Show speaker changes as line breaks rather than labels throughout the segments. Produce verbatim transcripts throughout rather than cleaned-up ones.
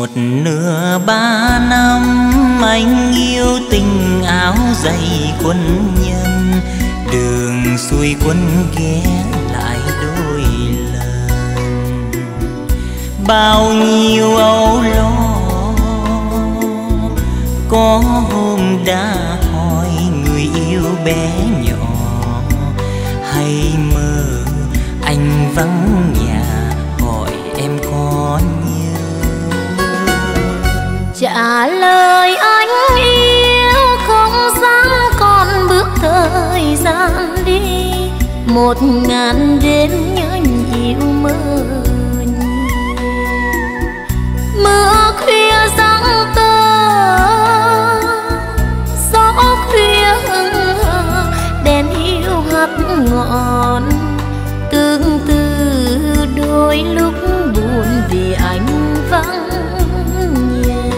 Một nửa ba năm anh yêu tình áo dày quân nhân, đường xuôi quân ghé lại đôi lần. Bao nhiêu âu lo có hôm đã hỏi người yêu bé nhỏ, hay mơ anh vắng nhà hỏi em có nhớ.
Trả lời anh yêu không dám còn bước thời gian đi, một ngàn đêm nhớ nhiều mơ nhiều. Mưa khuya giăng tơ, gió khuya hững hờ, đèn hiu hắt ngọn. Tương tư đôi lúc buồn vì anh vắng nhà.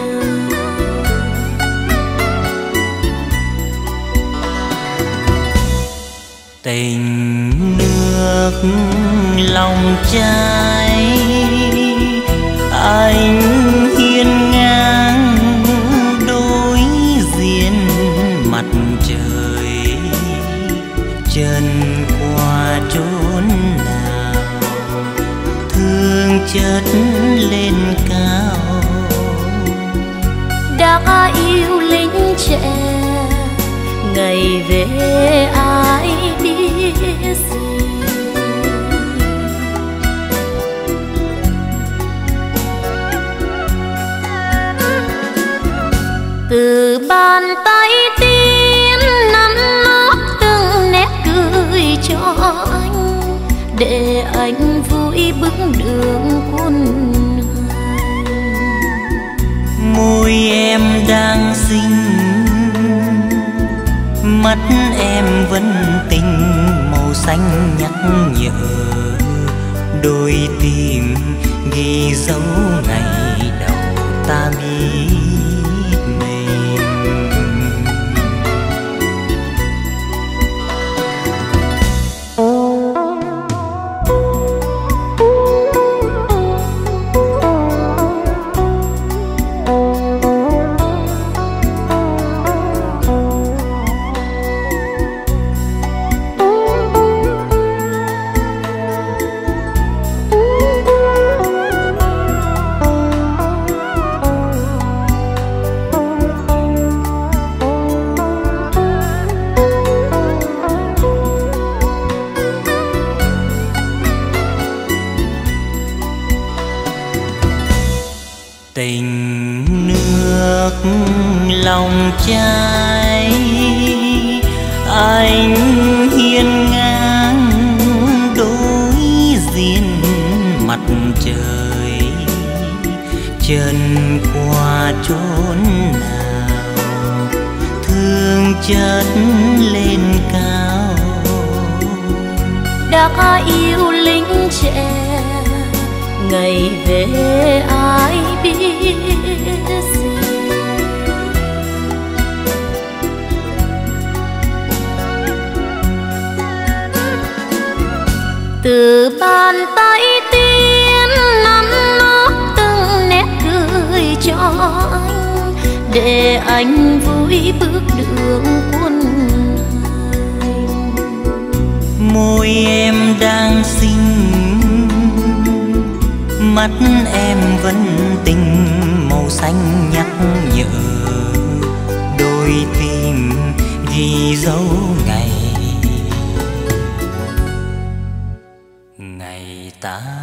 Tình nước lòng trai anh hiên ngang đối diện mặt trời, chân qua chốn nào thương chợt lên cao.
Đã yêu lính trẻ ngày về ai biết gì. Từ bàn tay tiên nắn nót từng nét cười cho anh, để anh vui bước đường quân hành.
Môi em đang xinh, mắt em vẫn tình màu xanh nhắc nhở, đôi tim ghi dấu ngày đầu ta biết mình. Tình nước lòng trai anh hiên ngang đối diện mặt trời, chân qua chốn nào thương chợt lên cao.
Đã yêu lính trẻ ngày về ai biết gì. Từ bàn tay tiên nắn nót từng nét cười cho anh, để anh vui bước đường quân hành.
Môi em đang xinh, mắt em vẫn tình màu xanh nhắc nhở, đôi tim ghi dấu ngày ngày ta